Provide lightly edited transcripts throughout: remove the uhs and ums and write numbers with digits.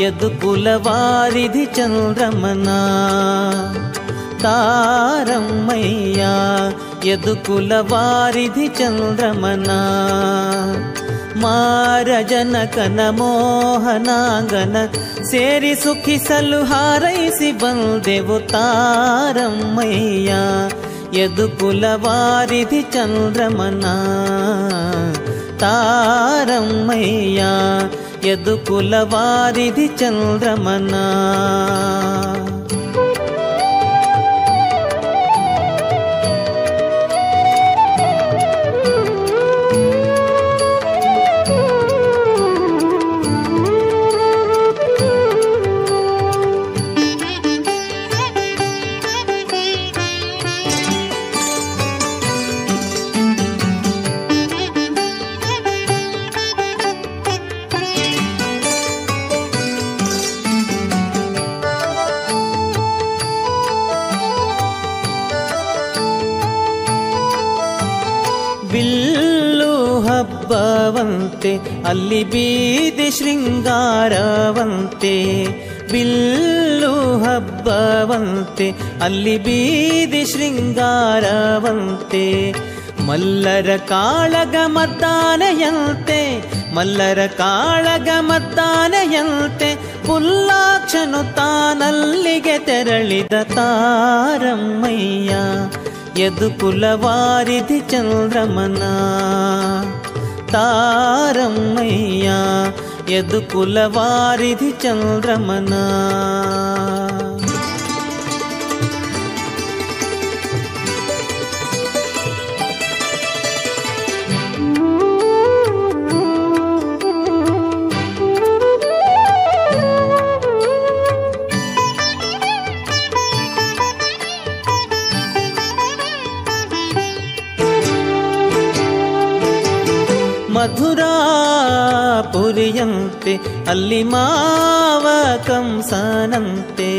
ಯದುಕುಲವಾರಿಧಿ ಚಂದ್ರಮನ ತಾರಮ್ಮಯ್ಯ ಯದುಕುಲವಾರಿಧಿ ಚಂದ್ರಮನ ಮಾರ ಜನಕನ ಮೋಹನಾಂಗನ ಸೇರಿ ಸುಖಿಸಲು ಹಾರೈಸಿ ಬಂದೆವು ತಾರಮ್ಮಯ್ಯ ಯದುಕುಲವಾರಿಧಿ ಚಂದ್ರಮನ ತಾರಮ್ಮಯ್ಯ ಯದುಕುಲವಾರಿಧಿ ಚಂದ್ರಮನ ಬಿಲ್ಲು ಹಬ್ಬವಂತೆ ಅಲ್ಲಿ ಬೀದಿ ಶೃಂಗಾರವಂತೆ ಬಿಲ್ಲು ಹಬ್ಬವಂತೆ ಅಲ್ಲಿ ಬೀದಿ ಶೃಂಗಾರವಂತೆ ಮಲ್ಲರ ಕಾಳಗ ಮದ್ದಾನೆಯಂತೆ ಮಲ್ಲರ ಕಾಳಗ ಮದ್ದಾನೆಯಂತೆ ಪುಲ್ಲಾಕ್ಷನು ತಾನಲ್ಲಿಗೆ ತೆರಳಿದ ತಾರಮ್ಮಯ್ಯ ಯದುಕುಲವಾರಿಧಿ ಚಂದ್ರಮನ ತಾರಮ್ಮಯ್ಯ ಯದುಕುಲವಾರಿಧಿ ಚಂದ್ರಮನ ಮಧುರಾಪುರಿಯಂತೆ ಅಲ್ಲಿ ಮಾವ ಕಂಸನಂತೆ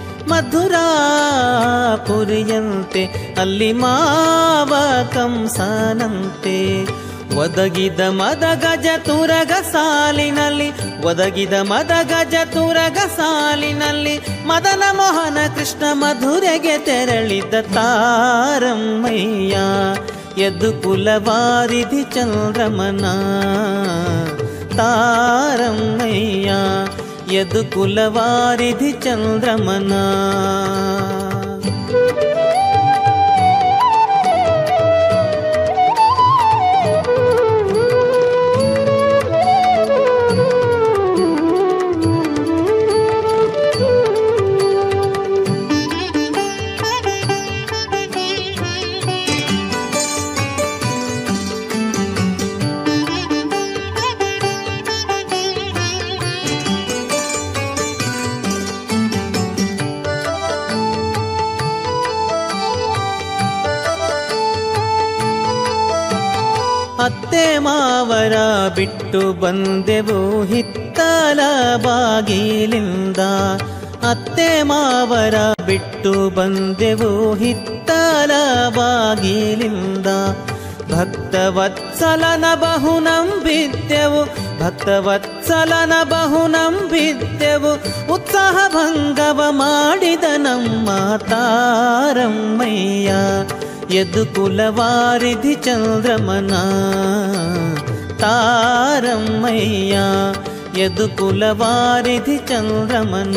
ಮಧುರಾಪುರಿಯಂತೆ ಅಲ್ಲಿ ಮಾವ ಕಂಸನಂತೆ ಒದಗಿದ ಮದ ಗಜ ತುರಗ ಸಾಲಿನಲ್ಲಿ ಒದಗಿದ ಮದ ಗಜ ತುರಗ ಸಾಲಿನಲ್ಲಿ ಮದನ ಮೋಹನ ಕೃಷ್ಣ ಮಧುರೆಗೆ ತೆರಳಿದ ತಾರಮ್ಮಯ್ಯ ಯದುಕುಲವಾರಿಧಿ ಚಂದ್ರಮನ ತಾರಮ್ಮಯ್ಯ ಯದುಕುಲವಾರಿಧಿ ಚಂದ್ರಮನ ಅತ್ತೆ ಮಾವರ ಬಿಟ್ಟು ಬಂದೆವು ಹಿತ್ತಲ ಬಾಗಿಲಿಂದ ಅತ್ತೆ ಮಾವರ ಬಿಟ್ಟು ಬಂದೆವು ಹಿತ್ತಲ ಬಾಗಿಲಿಂದ ಭಕ್ತವತ್ಸಲನ ಬಹು ನಂಬಿದ್ದೆವು ಭಕ್ತವತ್ಸಲನ ಬಹು ನಂಬಿದ್ದೆವು ಉತ್ಸಾಹ ಭಂಗವ ಮಾಡಿದ ನಮ್ಮ ತಾರಮ್ಮಯ್ಯ ಯದುಕುಲವಾರಿಧಿ ಚಂದ್ರಮನ ತಾರಮ್ಮಯ್ಯ ಯದುಕುಲವಾರಿಧಿ ಚಂದ್ರಮನ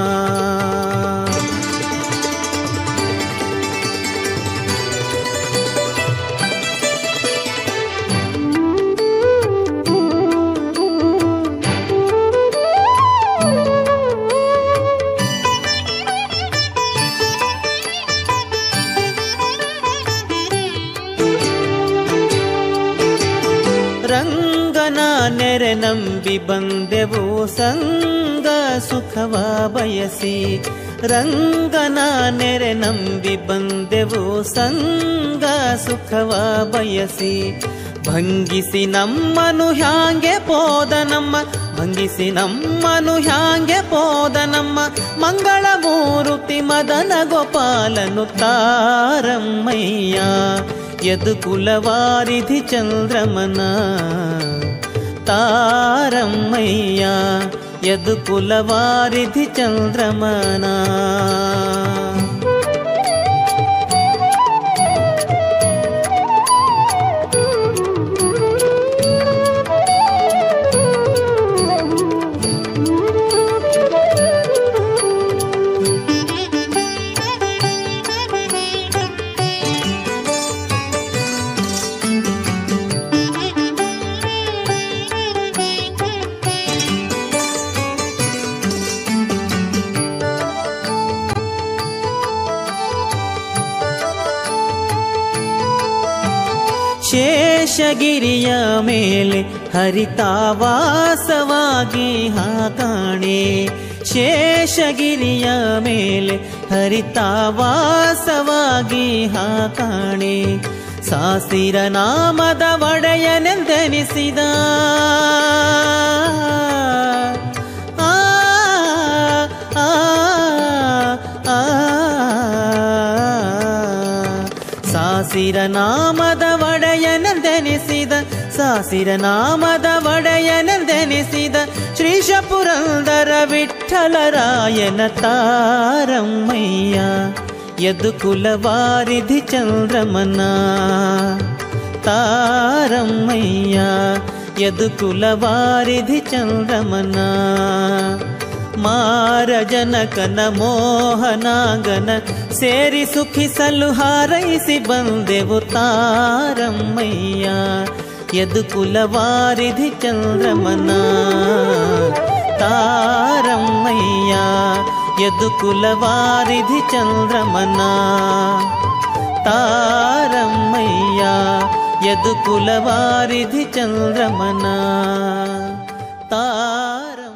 ರಂಗನ ನೆರೆ ನಂಬಿ ಬಂದೆವು ಸಂಗ ಸುಖವ ಬಯಸಿ ರಂಗನ ನೆರೆ ನಂಬಿ ಬಂದೆವು ಸಂಗ ಸುಖವ ಬಯಸಿ ಭಂಗಿಸಿ ನಮ್ಮನು ಹ್ಯಾಂಗೆ ಪೋದ ನಮ್ಮ ಭಂಗಿಸಿ ನಮ್ಮನು ಹ್ಯಾಂಗೆ ಪೋದ ನಮ್ಮ ಮಂಗಳ ಮೂರುತಿ ಮದನ ಗೋಪಾಲನು ತಾರಮ್ಮಯ್ಯ ಯದುಕುಲವಾರಿಧಿ ಚಂದ್ರಮನ ತಾರಮ್ಮಯ್ಯ ಯದುಕುಲವಾರಿಧಿ ಚಂದ್ರಮನ. ಶೇಷಗಿರಿಯ ಮೇಲೆ ಹರಿತಾವಾಸವಾಗಿ ಹಾಕಾಣೆ. ಶೇಷಗಿರಿಯ ಮೇಲೆ ಹರಿತಾವಾಸವಾಗಿ ಹಾಕಾಣೆ. ಸಾಸಿರ ನಾಮದ ಒಡೆಯನೆಂದೆನಿಸಿದ ಸಾಸಿರ ನಾಮದ ಒಡೆಯನೆಂದೆನಿಸಿದ ಸಾಸಿರ ನಾಮದ ಒಡೆಯನೆಂದೆನಿಸಿದ ಶ್ರೀಶ ಪುರಂದರ ವಿಠ್ಠಲರಾಯನ ತಾರಮ್ಮಯ್ಯ ಯದುಕುಲವಾರಿಧಿ ಚಂದ್ರಮನ. ತಾರಮ್ಮಯ್ಯ ಯದುಕುಲವಾರಿಧಿ ಚಂದ್ರಮನ. ಮಾರ ಜನಕನ ಮೋಹನಾಗನ ಸೇರಿ ಸುಖಿಸಲು ಹಾರೈಸಿ ಬಂದೆವು ತಾರಮ್ಮಯ್ಯ ಯದುಕುಲವಾರಿಧಿ ಚಂದ್ರಮನ. ತಾರಮ್ಮಯ್ಯ ಯದುಕುಲವಾರಿಧಿ ಚಂದ್ರಮನ. ತಾರಮ್ಮಯ್ಯ ಯದುಕುಲವಾರಿಧಿ ಚಂದ್ರಮನ. ತಾರ